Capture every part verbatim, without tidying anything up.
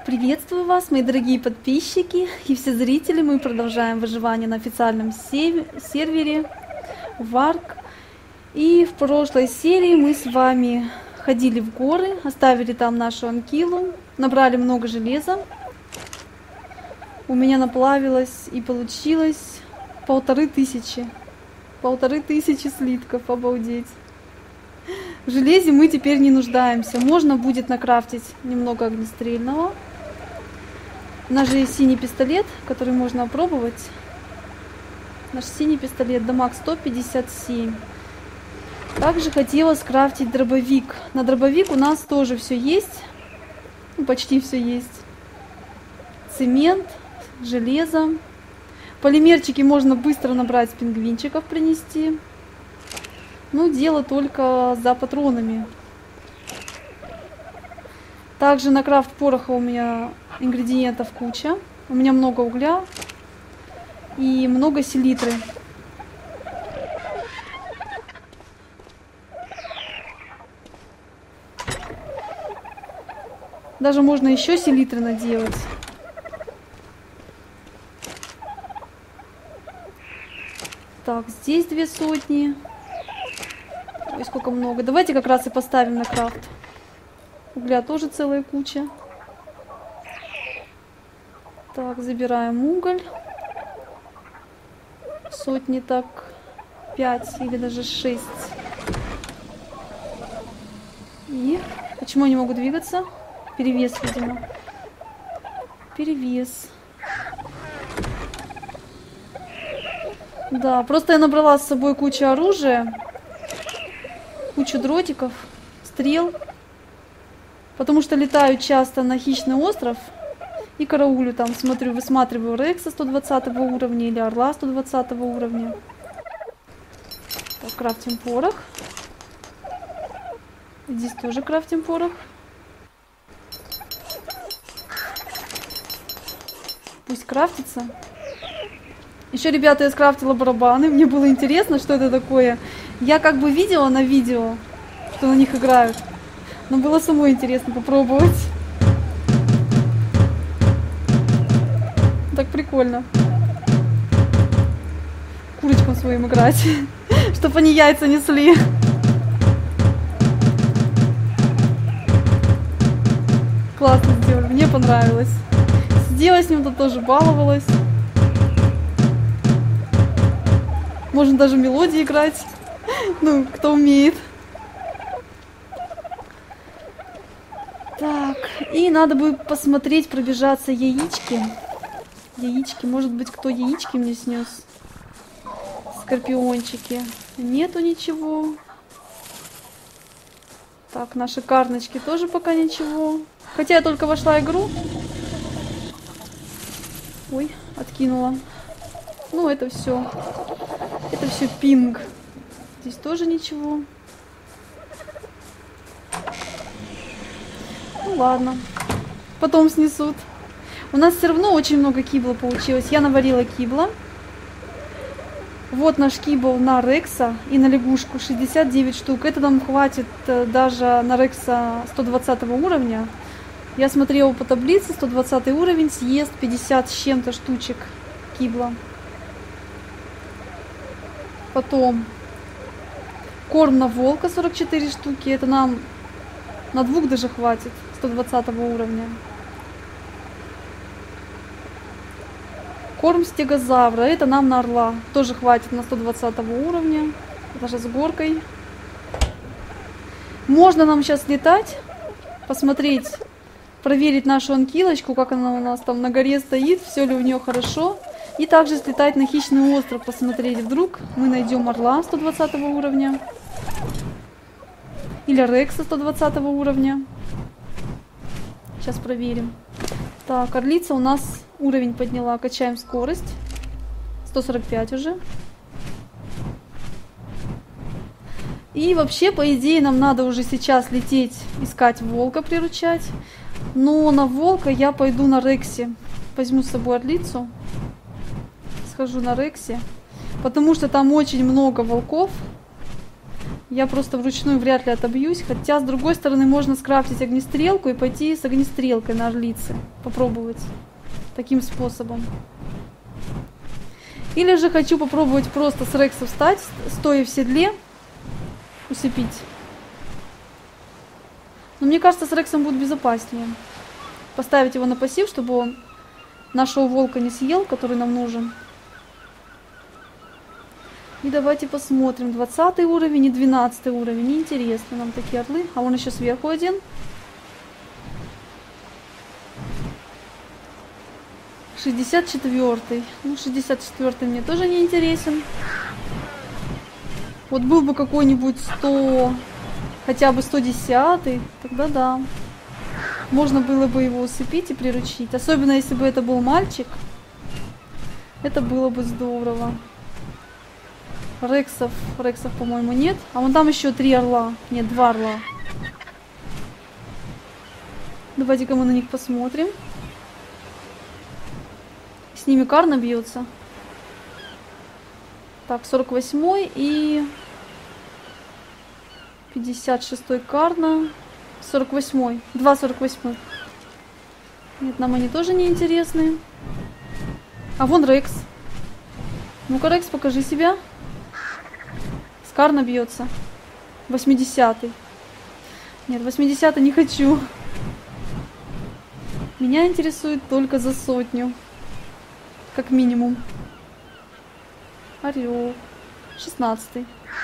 Приветствую вас, мои дорогие подписчики и все зрители. Мы продолжаем выживание на официальном сервере Варк. И в прошлой серии мы с вами ходили в горы, оставили там нашу анкилу, набрали много железа. У меня наплавилось и получилось полторы тысячи. Полторы тысячи слитков, обалдеть. В железе мы теперь не нуждаемся. Можно будет накрафтить немного огнестрельного. У нас же есть синий пистолет, который можно опробовать. Наш синий пистолет дамаг сто пятьдесят семь. Также хотела скрафтить дробовик. На дробовик у нас тоже все есть. Ну, почти все есть. Цемент, железо. Полимерчики можно быстро набрать с пингвинчиков, принести. Ну, дело только за патронами. Также на крафт пороха у меня ингредиентов куча. У меня много угля и много селитры. Даже можно еще селитры наделать. Так, здесь две сотни. Ой, сколько много. Давайте как раз и поставим на крафт. Угля тоже целая куча. Так, забираем уголь. Сотни так пять или даже шесть. И почему они могут двигаться? Перевес, видимо. Перевес. Да, просто я набрала с собой кучу оружия. Кучу дротиков, стрел. Потому что летаю часто на хищный остров. И караулю там, смотрю, высматриваю Рекса сто двадцатого уровня или Орла сто двадцатого уровня. Так, крафтим порох. Здесь тоже крафтим порох. Пусть крафтится. Еще, ребята, я скрафтила барабаны. Мне было интересно, что это такое. Я как бы видела на видео, что на них играют. Но было самой интересно попробовать. Так прикольно. Курочкам своим играть. Чтобы они яйца несли. Классно сделали. Мне понравилось. Сидела с ним, тут тоже баловалась. Можно даже мелодии играть. Ну, кто умеет. Так, и надо бы посмотреть, пробежаться яички. Яички, может быть, кто яички мне снес? Скорпиончики. Нету ничего. Так, наши карночки тоже пока ничего. Хотя я только вошла в игру. Ой, откинула. Ну, это все. Это все пинг. Здесь тоже ничего. Ну ладно. Потом снесут. У нас все равно очень много кибла получилось. Я наварила кибла. Вот наш кибл на Рекса и на лягушку. шестьдесят девять штук. Это нам хватит даже на Рекса сто двадцатого уровня. Я смотрела по таблице. сто двадцатый уровень съест пятьдесят с чем-то штучек кибла. Потом корм на волка сорок четыре штуки. Это нам на двух даже хватит. сто двадцатого уровня. Корм стегозавра. Это нам на орла. Тоже хватит на сто двадцатого уровня. Даже с горкой. Можно нам сейчас летать. Посмотреть. Проверить нашу анкилочку. Как она у нас там на горе стоит. Все ли у нее хорошо. И также слетать на хищный остров. Посмотреть. Вдруг мы найдем орла сто двадцатого уровня. Или Рекса сто двадцатого уровня. Сейчас проверим. Так, орлица у нас уровень подняла. Качаем скорость. сто сорок пять уже. И вообще, по идее, нам надо уже сейчас лететь, искать волка, приручать. Но на волка я пойду на Рексе. Возьму с собой орлицу. Схожу на Рексе. Потому что там очень много волков. Я просто вручную вряд ли отобьюсь. Хотя, с другой стороны, можно скрафтить огнестрелку и пойти с огнестрелкой на орлице. Попробовать таким способом. Или же хочу попробовать просто с Рекса встать, стоя в седле, усыпить. Но мне кажется, с Рексом будет безопаснее. Поставить его на пассив, чтобы он нашего волка не съел, который нам нужен. И давайте посмотрим. двадцатый уровень и двенадцатый уровень. Неинтересно нам такие орлы. А вон еще сверху один. шестьдесят четвёртый. Ну, шестьдесят четвёртый мне тоже не интересен. Вот был бы какой-нибудь сто... Хотя бы сто десятый. Тогда да. Можно было бы его усыпить и приручить. Особенно, если бы это был мальчик. Это было бы здорово. Рексов, Рексов, по-моему, нет. А вон там еще три орла. Нет, два орла. Давайте-ка мы на них посмотрим. С ними Карна бьется. Так, сорок восьмой и пятьдесят шестой Карна. сорок восьмой. Два сорок восьмой. Нет, нам они тоже не интересны. А вон Рекс. Ну-ка, Рекс, покажи себя. Карна бьется. восьмидесятый. Нет, восьмидесятый не хочу. Меня интересует только за сотню. Как минимум. Орел. шестнадцатый.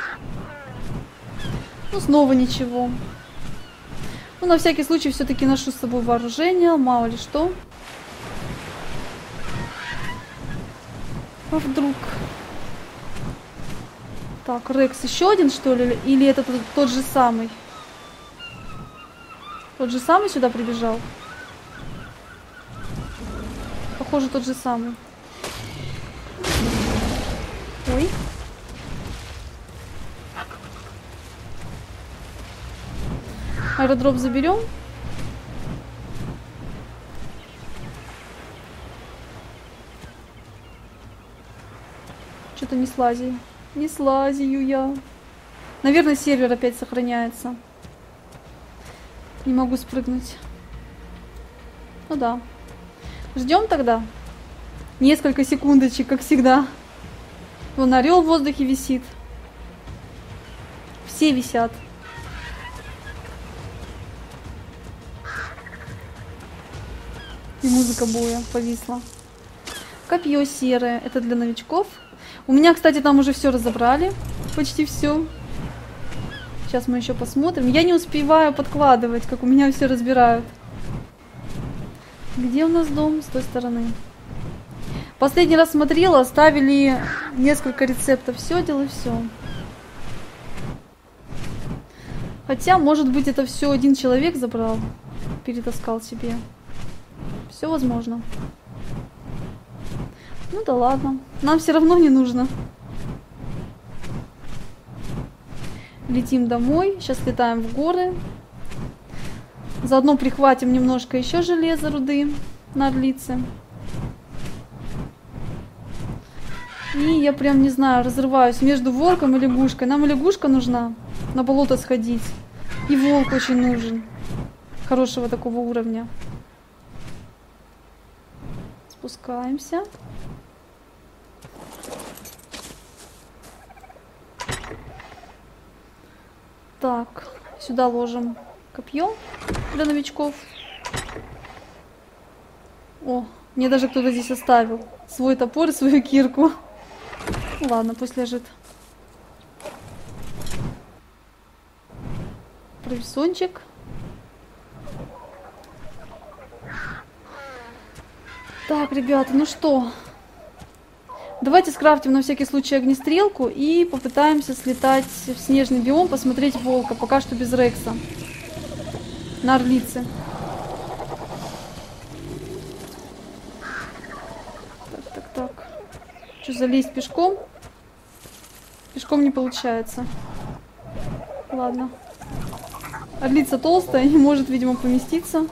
Ну, снова ничего. Ну, на всякий случай все-таки ношу с собой вооружение. Мало ли что. А вдруг... Так, Рекс еще один, что ли? Или это тот, тот же самый? Тот же самый сюда прибежал? Похоже, тот же самый. Ой. Аэродроп заберем. Что-то не слазию. Не слазию я. Наверное, сервер опять сохраняется. Не могу спрыгнуть. Ну да. Ждем тогда. Несколько секундочек, как всегда. Вон орел в воздухе висит. Все висят. И музыка боя повисла. Копье серое. Это для новичков. У меня, кстати, там уже все разобрали. Почти все. Сейчас мы еще посмотрим. Я не успеваю подкладывать, как у меня все разбирают. Где у нас дом? С той стороны. Последний раз смотрела, оставили несколько рецептов. Все, делай все. Хотя, может быть, это все один человек забрал. Перетаскал себе. Все возможно. Ну да ладно. Нам все равно не нужно. Летим домой. Сейчас летаем в горы. Заодно прихватим немножко еще железа, руды на орлице. И я прям не знаю, разрываюсь между волком и лягушкой. Нам и лягушка нужна. На болото сходить. И волк очень нужен. Хорошего такого уровня. Спускаемся. Так, сюда ложим копье для новичков. О, мне даже кто-то здесь оставил свой топор и свою кирку. Ладно, пусть лежит. Провисончик. Так, ребята, ну что? Давайте скрафтим на всякий случай огнестрелку и попытаемся слетать в снежный биом, посмотреть волка. Пока что без Рекса. На орлице. Так, так, так. Что, залезть пешком? Пешком не получается. Ладно. Орлица толстая, не может, видимо, поместиться.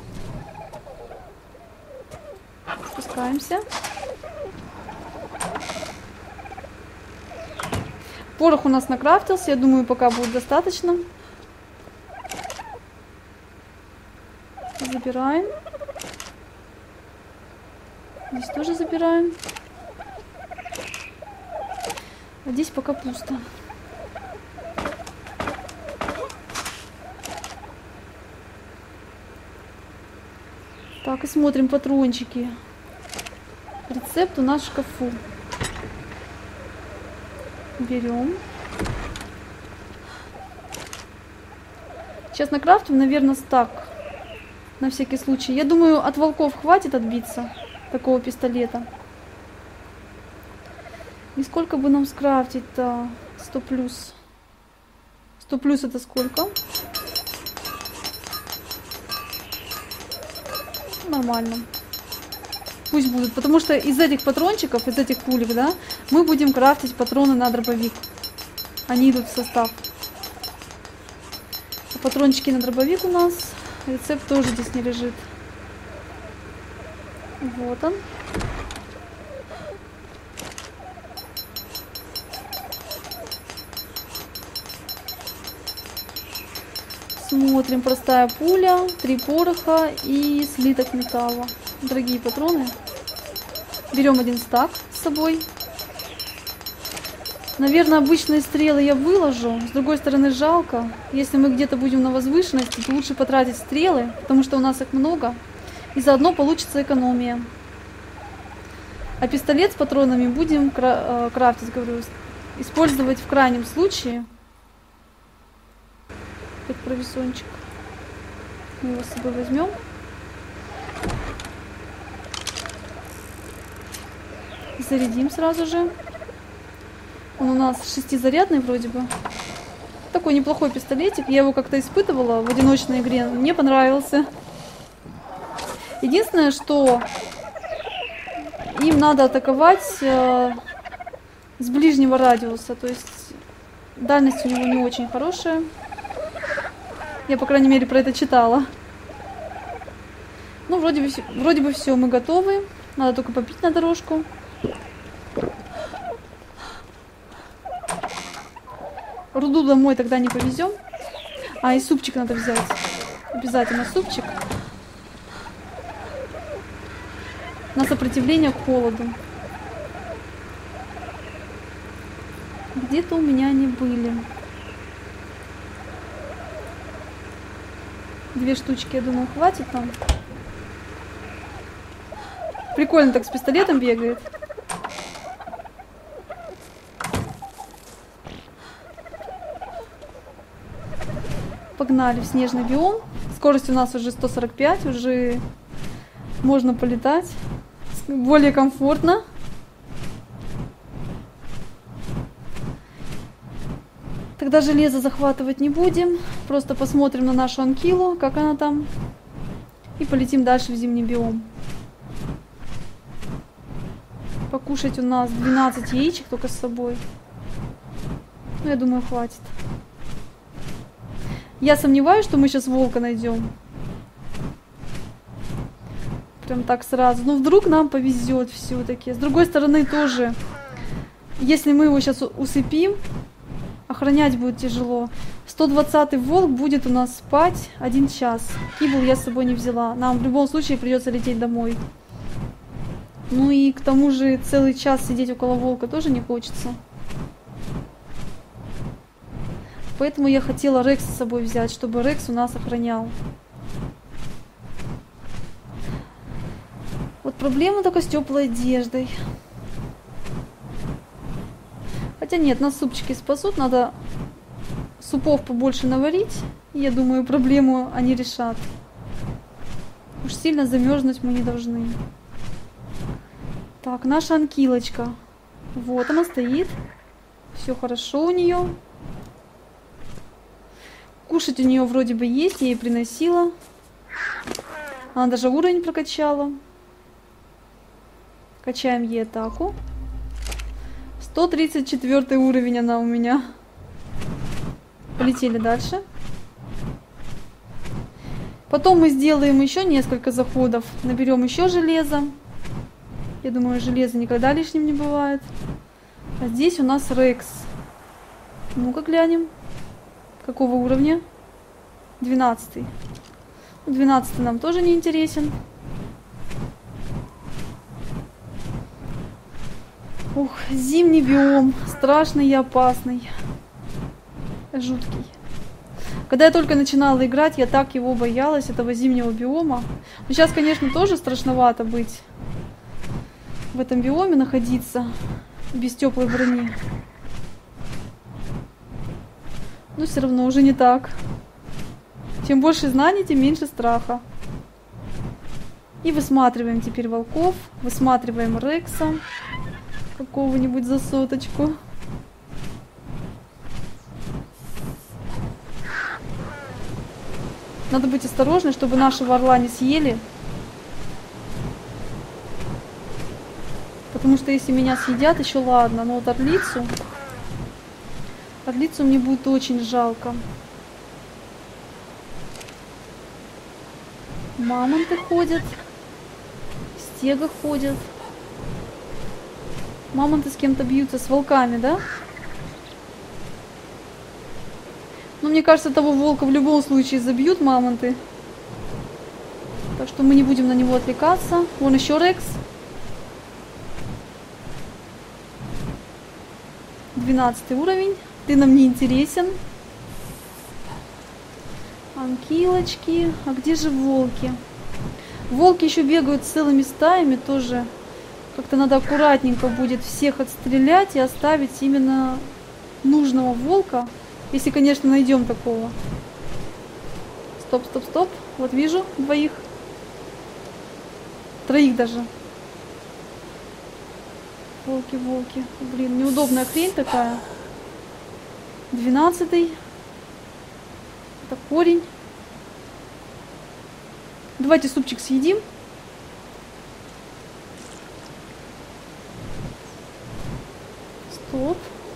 Спускаемся. Порох у нас накрафтился, я думаю, пока будет достаточно. Забираем. Здесь тоже забираем. А здесь пока пусто. Так, и смотрим патрончики. Рецепт у нас в шкафу. Берем. Сейчас накрафтим, наверное, стак. На всякий случай. Я думаю, от волков хватит отбиться такого пистолета. И сколько бы нам скрафтить-то? сто плюс. сто плюс это сколько? Нормально. Пусть будут. Потому что из этих патрончиков, из этих пулек, да, мы будем крафтить патроны на дробовик. Они идут в состав. А патрончики на дробовик у нас. Рецепт тоже здесь не лежит. Вот он. Смотрим, простая пуля, три пороха и слиток металла. Дорогие патроны. Берем один стак с собой. Наверное, обычные стрелы я выложу. С другой стороны, жалко. Если мы где-то будем на возвышенности, то лучше потратить стрелы, потому что у нас их много. И заодно получится экономия. А пистолет с патронами будем кра крафтить, говорю, использовать в крайнем случае. Как провисончик. Мы его с собой возьмем. Зарядим сразу же. Он у нас шестизарядный вроде бы. Такой неплохой пистолетик. Я его как-то испытывала в одиночной игре. Мне понравился. Единственное, что им надо атаковать э, с ближнего радиуса. То есть дальность у него не очень хорошая. Я, по крайней мере, про это читала. Ну, вроде бы, вроде бы все, мы готовы. Надо только попить на дорожку. Руду домой тогда не повезем. А, и супчик надо взять. Обязательно супчик. На сопротивление к холоду. Где-то у меня они были. Две штучки, я думаю, хватит нам. Прикольно так с пистолетом бегает. Погнали в снежный биом. Скорость у нас уже сто сорок пять, уже можно полетать. Более комфортно. Тогда железо захватывать не будем. Просто посмотрим на нашу анкилу, как она там. И полетим дальше в зимний биом. Покушать у нас двенадцать яичек только с собой. Ну, я думаю, хватит. Я сомневаюсь, что мы сейчас волка найдем. Прям так сразу. Но вдруг нам повезет все-таки. С другой стороны тоже. Если мы его сейчас усыпим, охранять будет тяжело. сто двадцатый волк будет у нас спать один час. Кибл я с собой не взяла. Нам в любом случае придется лететь домой. Ну и к тому же целый час сидеть около волка тоже не хочется. Поэтому я хотела Рекса с собой взять, чтобы Рекс у нас охранял. Вот проблема только с теплой одеждой. Хотя нет, нас супчики спасут. Надо супов побольше наварить. И я думаю, проблему они решат. Уж сильно замерзнуть мы не должны. Так, наша анкилочка. Вот она стоит. Все хорошо у нее. Кушать у нее вроде бы есть, я ей приносила. Она даже уровень прокачала. Качаем ей атаку. сто тридцать четвёртый уровень она у меня. Полетели дальше. Потом мы сделаем еще несколько заходов. Наберем еще железо. Я думаю, железо никогда лишним не бывает. А здесь у нас Рекс. Ну-ка глянем. Какого уровня? двенадцатый. двенадцатый нам тоже не интересен. Ух, зимний биом. Страшный и опасный. Жуткий. Когда я только начинала играть, я так его боялась, этого зимнего биома. Но сейчас, конечно, тоже страшновато быть в этом биоме, находиться без теплой брони. Но все равно уже не так. Чем больше знаний, тем меньше страха. И высматриваем теперь волков, высматриваем Рекса какого-нибудь за соточку. Надо быть осторожной, чтобы нашего орла не съели. Потому что если меня съедят, еще ладно. Но вот орлицу... Орлицу мне будет очень жалко. Мамонты ходят. Стега ходят. Мамонты с кем-то бьются, с волками, да? Но мне кажется, того волка в любом случае забьют мамонты. Так что мы не будем на него отвлекаться. Вон еще Рекс. двенадцатый уровень. Ты нам не интересен. Анкилочки. А где же волки? Волки еще бегают целыми стаями. Тоже как-то надо аккуратненько будет всех отстрелять и оставить именно нужного волка. Если, конечно, найдем такого. Стоп, стоп, стоп. Вот вижу двоих. Троих даже. Волки, волки. Блин, неудобная хрень такая. Двенадцатый. Это корень. Давайте супчик съедим. Стоп.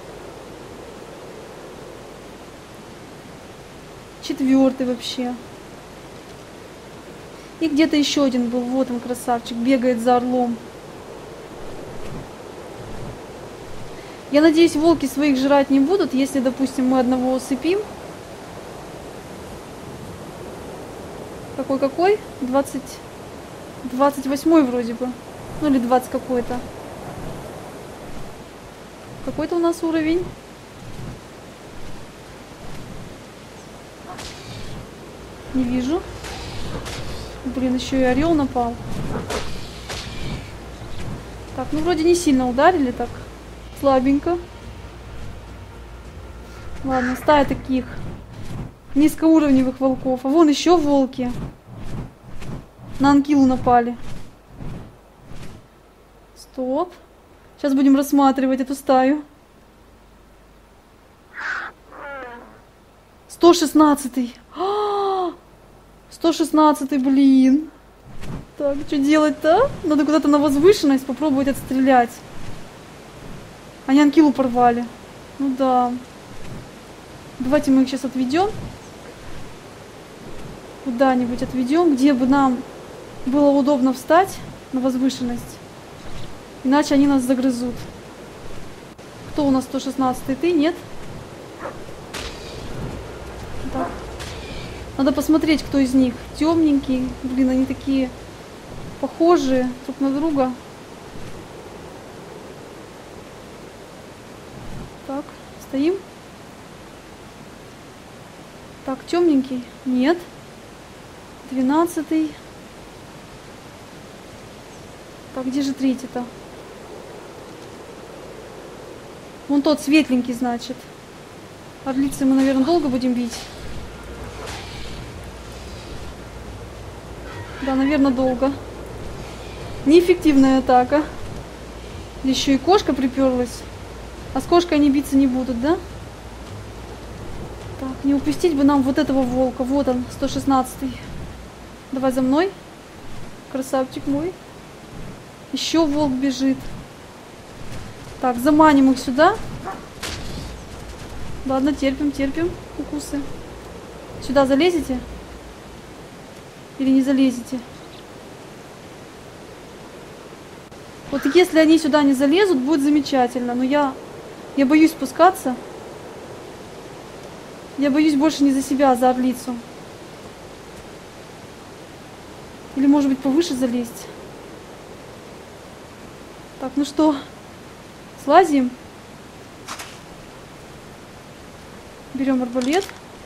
Четвертый вообще. И где-то еще один был. Вот он, красавчик, бегает за орлом. Я надеюсь, волки своих жрать не будут, если, допустим, мы одного усыпим. Какой-какой? двадцать... двадцать восьмой вроде бы. Ну или двадцать какой-то. Какой-то у нас уровень. Не вижу. Блин, еще и орел напал. Так, ну вроде не сильно ударили так. Слабенько. Ладно, стая таких низкоуровневых волков. А вон еще волки. На анкилу напали. Стоп. Сейчас будем рассматривать эту стаю. сто шестнадцатый. сто шестнадцатый, блин. Так, что делать-то? Надо куда-то на возвышенность попробовать отстрелять. Они анкилу порвали. Ну да. Давайте мы их сейчас отведем. Куда-нибудь отведем, где бы нам было удобно встать на возвышенность. Иначе они нас загрызут. Кто у нас сто шестнадцатый? Ты? Нет? Так. Надо посмотреть, кто из них. Темненький. Блин, они такие похожие друг на друга. Так, стоим. Так, темненький. Нет. Двенадцатый. Так, где же третий-то? Вон тот светленький, значит. Орлицы мы, наверное, долго будем бить. Да, наверное, долго. Неэффективная атака. Еще и кошка приперлась. А с кошкой они биться не будут, да? Так, не упустить бы нам вот этого волка. Вот он, сто шестнадцатый. Давай за мной. Красавчик мой. Еще волк бежит. Так, заманим их сюда. Ладно, терпим, терпим укусы. Сюда залезете? Или не залезете? Вот если они сюда не залезут, будет замечательно. Но я, я боюсь спускаться. Я боюсь больше не за себя, а за орлицу. Или, может быть, повыше залезть. Так, ну что, слазим. Берем арбалет.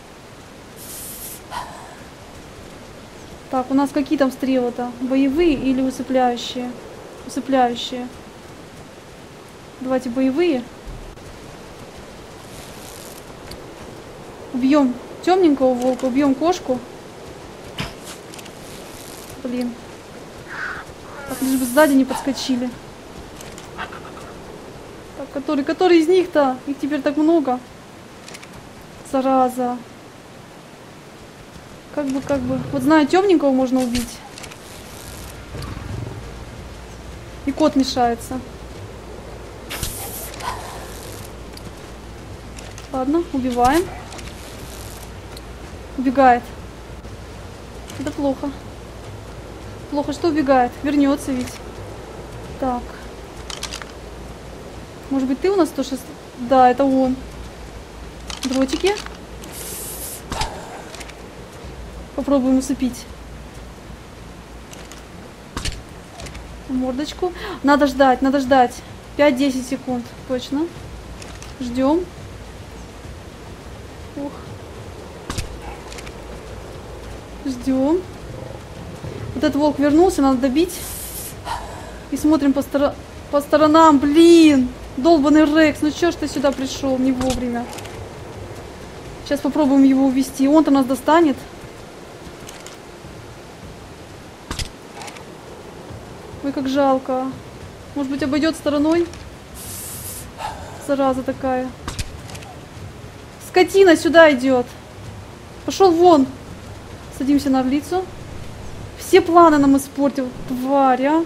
Так, у нас какие там стрелы-то? Боевые или усыпляющие? Усыпляющие. Давайте боевые. Убьем темненького волка, убьем кошку. Блин. Так, лишь бы сзади не подскочили. Так, который, который из них-то? Их теперь так много. Зараза. Как бы, как бы. Вот знаю, темненького можно убить. И кот мешается. Ладно, убиваем. Убегает. Это плохо. Плохо, что убегает. Вернется ведь. Так. Может быть, ты у нас сто шесть? Да, это он. Дротики. Попробуем усыпить. Мордочку. Надо ждать, надо ждать. пять-десять секунд. Точно. Ждем. Ух. Ждем. Вот этот волк вернулся, надо добить. И смотрим по, стор... по сторонам. Блин! Долбаный Рекс. Ну чё ж ты сюда пришел не вовремя? Сейчас попробуем его увести. Он-то нас достанет. Ой, как жалко. Может быть, обойдет стороной? Зараза такая. Скотина сюда идет. Пошел вон. Садимся на орлицу. Все планы нам испортил. Тварь, а.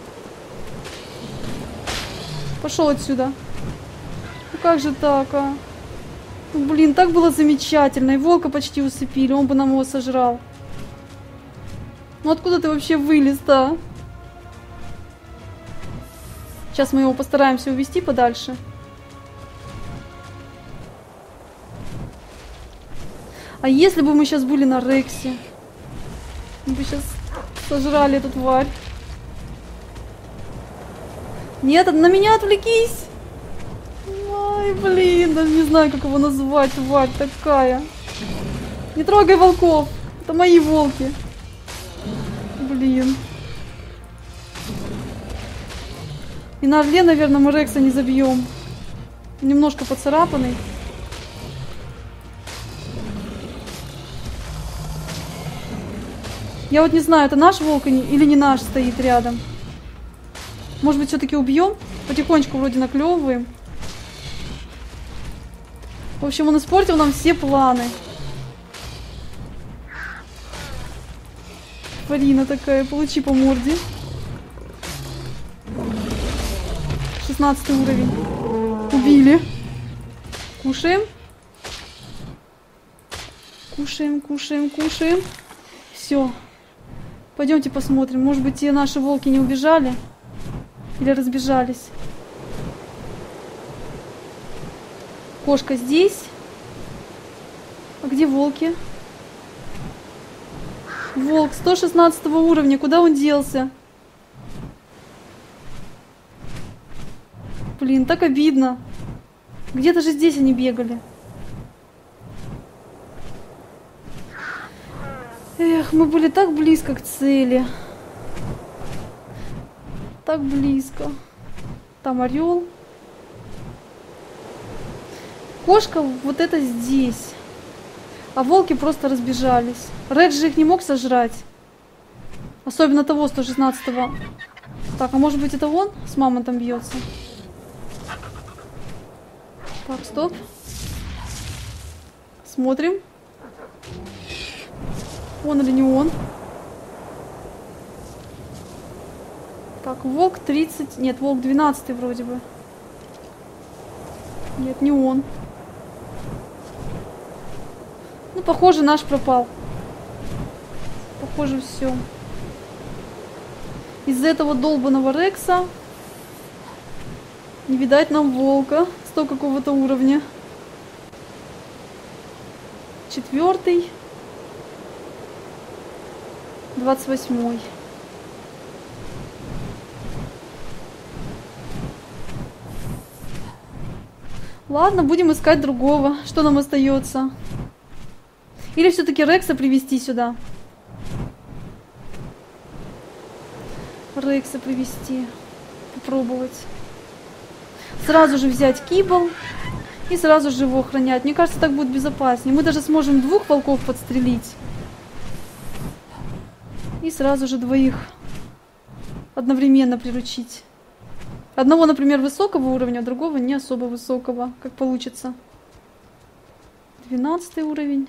Пошел отсюда. Ну как же так, а? Ну, блин, так было замечательно. И волка почти усыпили. Он бы нам его сожрал. Ну откуда ты вообще вылез-то? Сейчас мы его постараемся увести подальше. А если бы мы сейчас были на Рексе? Мы бы сейчас сожрали эту тварь. Нет, на меня отвлекись! Ай, блин, даже не знаю, как его назвать, тварь такая. Не трогай волков! Это мои волки. Блин. И на орле, наверное, мы Рекса не забьем. Немножко поцарапанный. Я вот не знаю, это наш волк или не наш стоит рядом. Может быть, все-таки убьем? Потихонечку вроде наклевываем. В общем, он испортил нам все планы. Тварина такая, получи по морде. шестнадцатый уровень. Убили. Кушаем. Кушаем, кушаем, кушаем. Все. Пойдемте посмотрим. Может быть, те наши волки не убежали? Или разбежались? Кошка здесь. А где волки? Волк сто шестнадцатого уровня. Куда он делся? Блин, так обидно. Где-то же здесь они бегали. Эх, мы были так близко к цели. Так близко. Там орел. Кошка вот это здесь. А волки просто разбежались. Рекс же их не мог сожрать. Особенно того сто шестнадцатого. Так, а может быть это он с мамонтом бьется? Так, стоп. Смотрим. Он или не он? Так, волк тридцать... Нет, волк двенадцатый вроде бы. Нет, не он. Ну, похоже, наш пропал. Похоже, все. Из-за этого долбаного Рекса не видать нам волка сто какого-то уровня. четвёртый, двадцать восьмой. Ладно, будем искать другого. Что нам остается? Или все-таки Рекса привести сюда? Рекса привести. Попробовать. Сразу же взять Кибл и сразу же его охранять. Мне кажется, так будет безопаснее. Мы даже сможем двух волков подстрелить. И сразу же двоих одновременно приручить. Одного, например, высокого уровня, а другого не особо высокого. Как получится. двенадцатый уровень.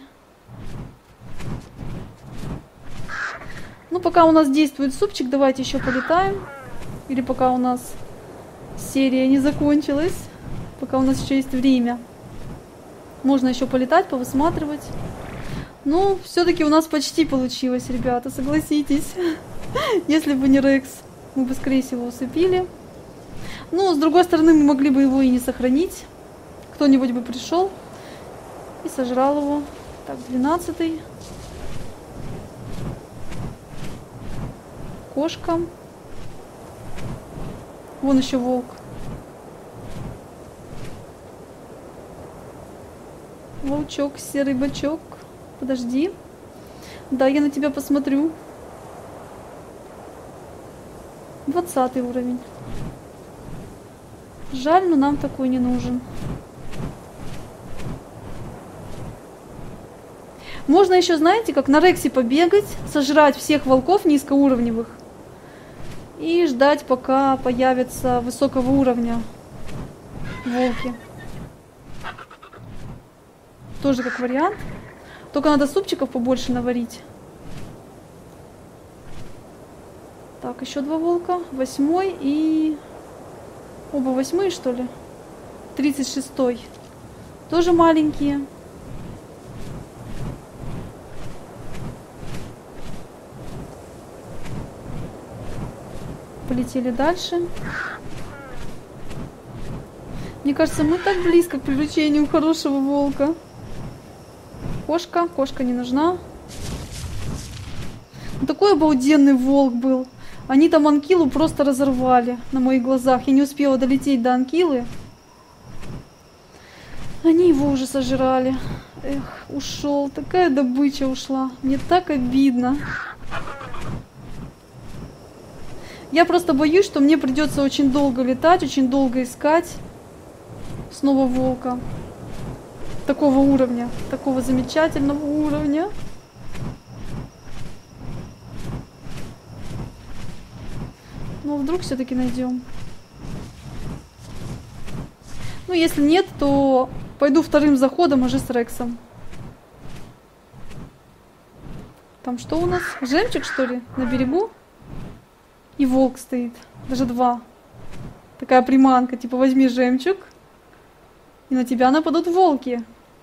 Ну, пока у нас действует супчик, давайте еще полетаем. Или пока у нас серия не закончилась. Пока у нас еще есть время. Можно еще полетать, повысматривать. Ну, все-таки у нас почти получилось, ребята, согласитесь. Если бы не Рекс, мы бы, скорее всего, усыпили. Ну, с другой стороны, мы могли бы его и не сохранить. Кто-нибудь бы пришел и сожрал его. Так, двенадцатый. Кошка. Вон еще волк. Волчок, серый бачок. Подожди. Да, я на тебя посмотрю. двадцатый уровень. Жаль, но нам такой не нужен. Можно еще, знаете, как на Рексе побегать, сожрать всех волков низкоуровневых и ждать, пока появятся высокого уровня волки. Тоже как вариант. Только надо супчиков побольше наварить. Так, еще два волка. Восьмой и... Оба восьмые, что ли? Тридцать шестой. Тоже маленькие. Полетели дальше. Мне кажется, мы так близко к приручению хорошего волка. Кошка. Кошка не нужна. Такой обалденный волк был. Они там анкилу просто разорвали на моих глазах. Я не успела долететь до анкилы. Они его уже сожрали. Эх, ушел. Такая добыча ушла. Мне так обидно. Я просто боюсь, что мне придется очень долго летать, очень долго искать снова волка. Такого уровня. Такого замечательного уровня. Но вдруг все-таки найдем. Ну, если нет, то пойду вторым заходом уже с Рексом. Там что у нас? Жемчуг, что ли? На берегу? И волк стоит. Даже два. Такая приманка. Типа возьми жемчуг. И на тебя нападут волки.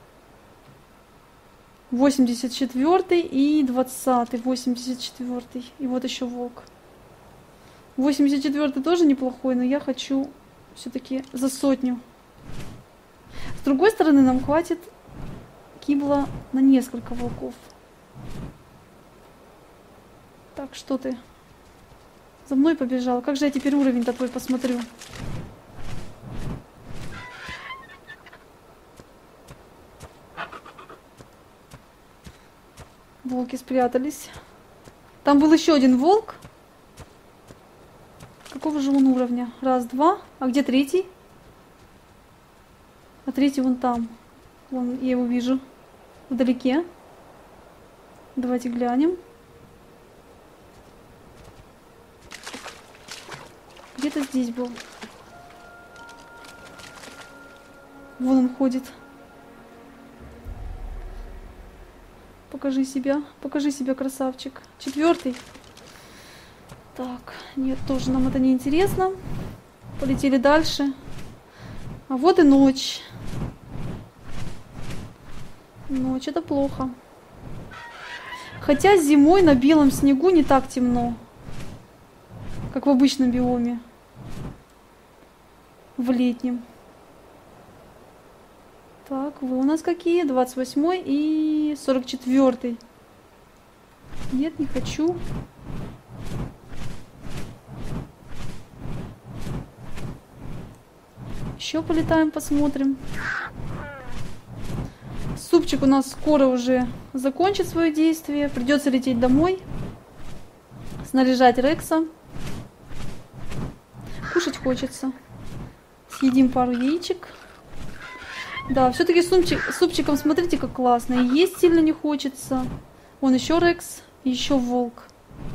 восемьдесят четвёртый и двадцатый. восемьдесят четвёртый. И вот еще волк. восемьдесят четвёртый тоже неплохой, но я хочу все-таки за сотню. С другой стороны, нам хватит кибла на несколько волков. Так, что ты? За мной побежал. Как же я теперь уровень-то твой посмотрю? Волки спрятались. Там был еще один волк. Какого же он уровня? Раз, два. А где третий? А третий вон там. Вон, я его вижу. Вдалеке. Давайте глянем. Где-то здесь был. Вон он ходит. Покажи себя. Покажи себя, красавчик. Четвертый. Так, нет, тоже нам это не интересно. Полетели дальше. А вот и ночь. Ночь, это плохо. Хотя зимой на белом снегу не так темно, как в обычном биоме. В летнем. Так, вы у нас какие? двадцать восьмой и сорок четвёртый. Нет, не хочу. Еще полетаем, посмотрим. Супчик у нас скоро уже закончит свое действие. Придется лететь домой. Снаряжать Рекса. Кушать хочется. Съедим пару яичек. Да, все-таки с супчиком, смотрите, как классно. И есть сильно не хочется. Вон еще Рекс, еще волк.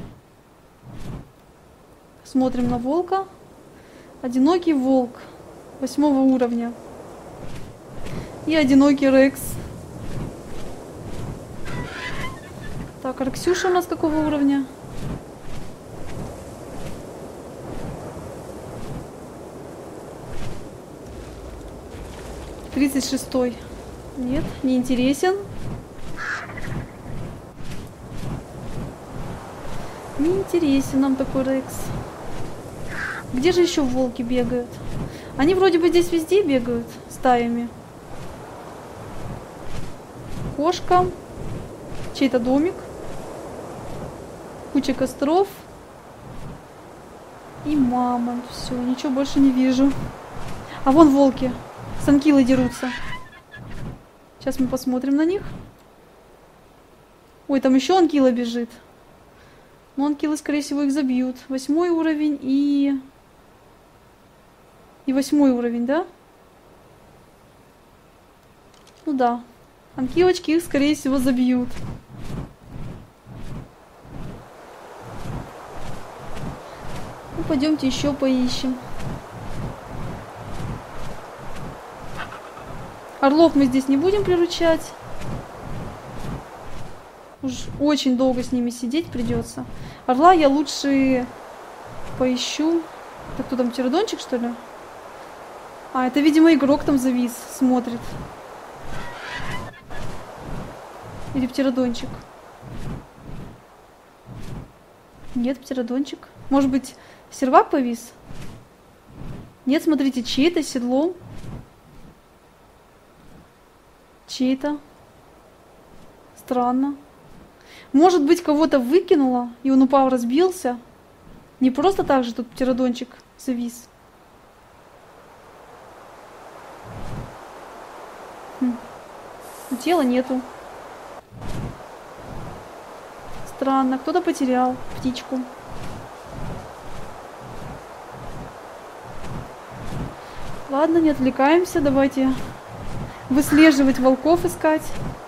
Смотрим на волка. Одинокий волк восьмого уровня. И одинокий Рекс. Так, Рексюша у нас какого уровня? тридцать шестой. Нет, не интересен. Не интересен нам такой Рекс. Где же еще волки бегают? Они вроде бы здесь везде бегают стаями. Кошка. Чей-то домик. Куча костров. И мама. Все, ничего больше не вижу. А вон волки. С анкилой дерутся. Сейчас мы посмотрим на них. Ой, там еще анкила бежит. Но анкилы, скорее всего, их забьют. Восьмой уровень и... И восьмой уровень, да? Ну да. Анкилочки их, скорее всего, забьют. Ну, пойдемте еще поищем. Орлов мы здесь не будем приручать. Уж очень долго с ними сидеть придется. Орла я лучше поищу. Так, кто там, птеродончик, что ли? А, это, видимо, игрок там завис, смотрит. Или птеродончик. Нет, птеродончик. Может быть, сервак повис? Нет, смотрите, чей-то седлом. Чей-то. Странно. Может быть, кого-то выкинуло, и он упал, разбился. Не просто так же тут птеродончик завис. Хм. Тела нету. Странно, кто-то потерял птичку. Ладно, не отвлекаемся, давайте выслеживать волков, искать.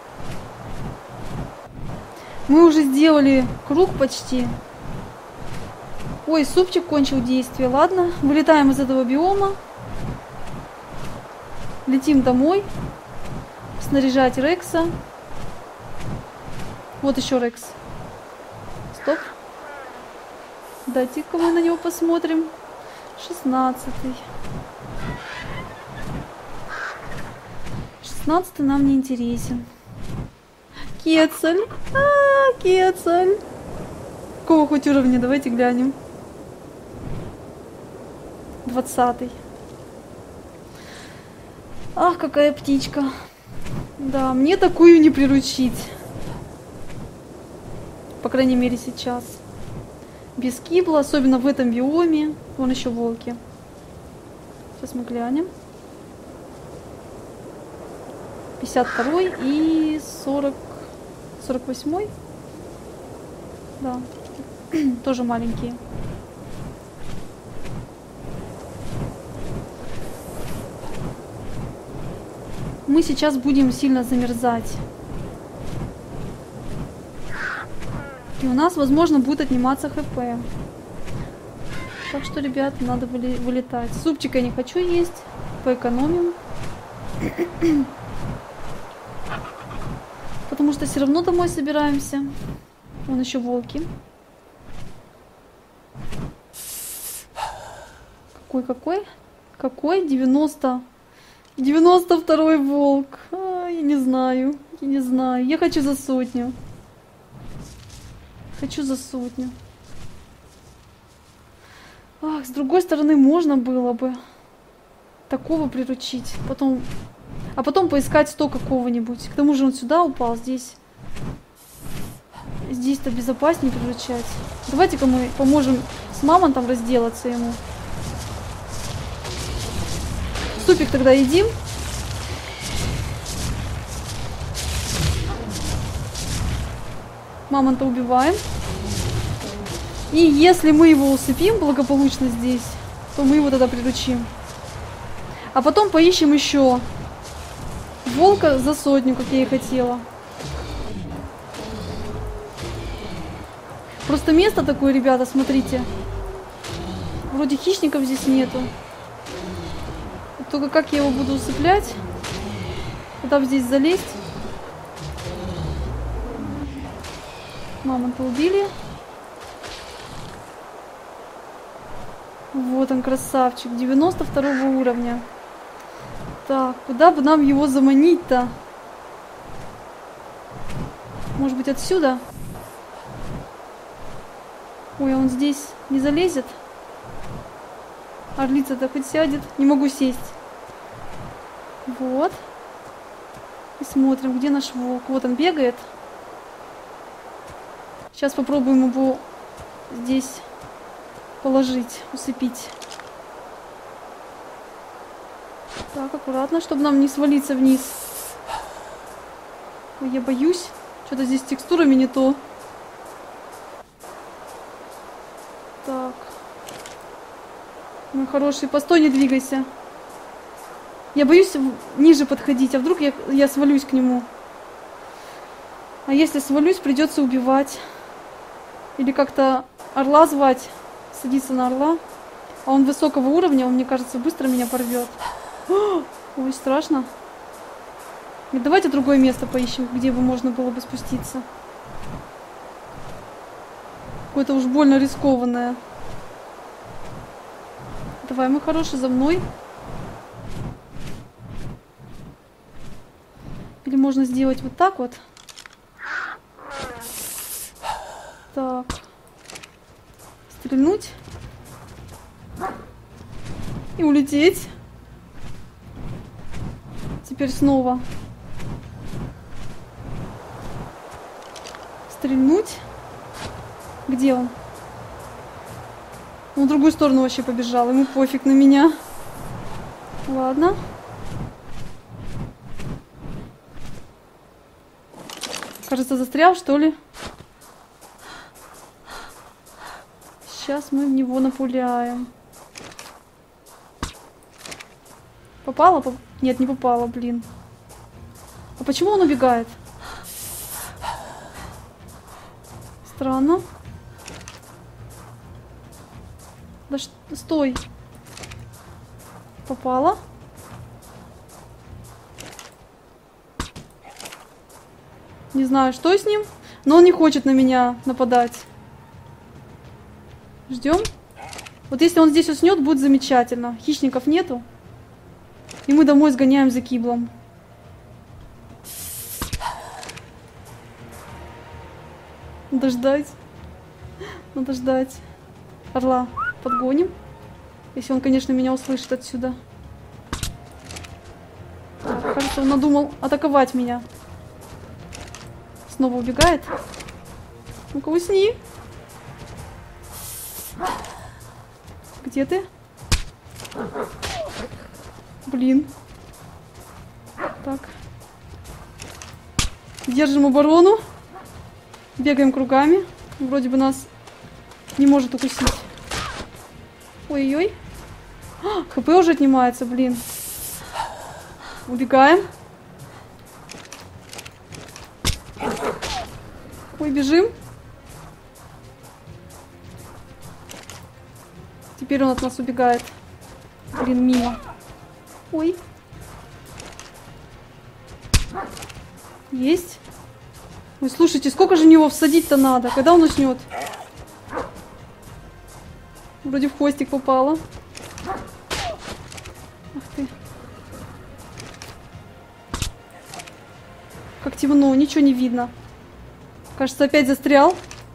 Мы уже сделали круг почти. Ой, супчик кончил действие. Ладно, вылетаем из этого биома. Летим домой. Снаряжать Рекса. Вот еще Рекс. Стоп. Дайте-ка мы на него посмотрим. шестнадцатый. шестнадцатый нам не интересен. Кецаль. А, Кецаль. Какого хоть уровня? Давайте глянем. двадцатый. Ах, какая птичка. Да, мне такую не приручить. По крайней мере, сейчас. Без кибла, особенно в этом биоме. Вон еще волки. Сейчас мы глянем. пятьдесят второй и сорок... сорок восьмой. Да. Тоже маленькие. Мы сейчас будем сильно замерзать. И у нас, возможно, будет отниматься ХП. Так что, ребята, надо вылетать. Супчика я не хочу есть. Поэкономим. Потому что все равно домой собираемся. Вон еще волки. Какой, какой? Какой? девяносто. девяносто второй волк. А, я не знаю. Я не знаю. Я хочу за сотню. Хочу за сотню. Ах, с другой стороны, можно было бы такого приручить. Потом... А потом поискать сто какого-нибудь. К тому же он сюда упал, здесь. Здесь-то безопаснее приручать. Давайте-ка мы поможем с мамонтом разделаться ему. Супик тогда едим. Мамонта убиваем. И если мы его усыпим благополучно здесь, то мы его тогда приручим. А потом поищем еще волка за сотню, как я и хотела. Просто место такое, ребята, смотрите. Вроде хищников здесь нету. Только как я его буду усыплять? Куда бы здесь залезть? Мамонта убили. Вот он, красавчик. девяносто второго уровня. Так, куда бы нам его заманить-то? Может быть, отсюда? Ой, а он здесь не залезет? Орлица-то хоть сядет. Не могу сесть. Вот. И смотрим, где наш волк. Вот он бегает. Сейчас попробуем его здесь положить, усыпить. Так, аккуратно, чтобы нам не свалиться вниз. Ой, я боюсь. Что-то здесь с текстурами не то. Так. Мой хороший, постой, не двигайся. Я боюсь ниже подходить, а вдруг я, я свалюсь к нему. А если свалюсь, придется убивать. Или как-то орла звать. Садиться на орла. А он высокого уровня, он, мне кажется, быстро меня порвет. Ой, страшно. И давайте другое место поищем, где бы можно было бы спуститься. Какое-то уж больно рискованное. Давай, мой хороший, за мной. Или можно сделать вот так вот. Так. Стрельнуть. И улететь. Теперь снова. Стрельнуть. Где он? Он в другую сторону вообще побежал. Ему пофиг на меня. Ладно. Кажется, застрял, что ли? Сейчас мы в него напуляем. Попало? Поп... Нет, не попало, блин. А почему он убегает? Странно. Да что... Стой. Попало? Не знаю, что с ним, но он не хочет на меня нападать. Ждем. Вот если он здесь уснет, будет замечательно. Хищников нету. И мы домой сгоняем за киблом. Надо ждать. Надо ждать. Орла подгоним. Если он, конечно, меня услышит отсюда. Так, кажется, он надумал атаковать меня. Снова убегает. Ну-ка, усни. Где ты? Блин. Так. Держим оборону. Бегаем кругами. Вроде бы нас не может укусить. Ой-ой-ой. ХП уже отнимается, блин. Убегаем. Ой, бежим. Теперь он от нас убегает. Блин, мимо. Ой. Есть. Ой, слушайте, сколько же в него всадить-то надо? Когда он уснет? Вроде в хвостик попало. Ах ты. Как темно, ничего не видно. Кажется, опять застрял.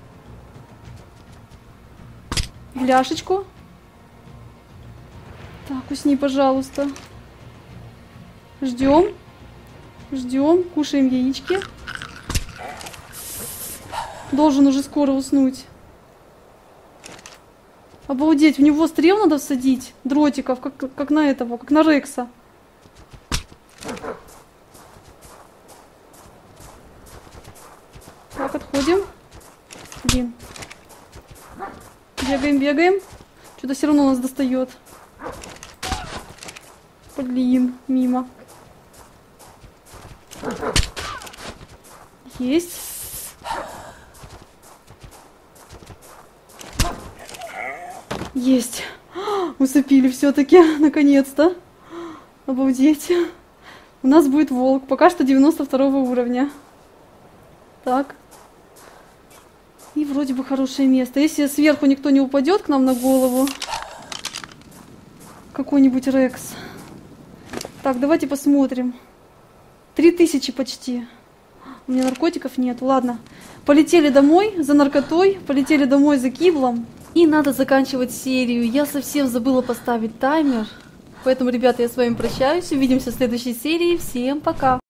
В ляшечку. Так, усни, пожалуйста. Ждем. Ждем, кушаем яички. Должен уже скоро уснуть. Обалдеть, в него стрел надо всадить, дротиков, как, как на этого, как на Рекса. Так, отходим. Блин. Бегаем, бегаем. Что-то все равно нас достает. Блин, мимо. Есть. Есть. Усыпили все-таки, наконец-то. Обалдеть. У нас будет волк. Пока что девяносто второго уровня. Так. И вроде бы хорошее место. Если сверху никто не упадет к нам на голову. Какой-нибудь Рекс. Так, давайте посмотрим. Три тысячи почти. У меня наркотиков нет. Ладно. Полетели домой за наркотой. Полетели домой за киблом. И надо заканчивать серию. Я совсем забыла поставить таймер. Поэтому, ребята, я с вами прощаюсь. Увидимся в следующей серии. Всем пока!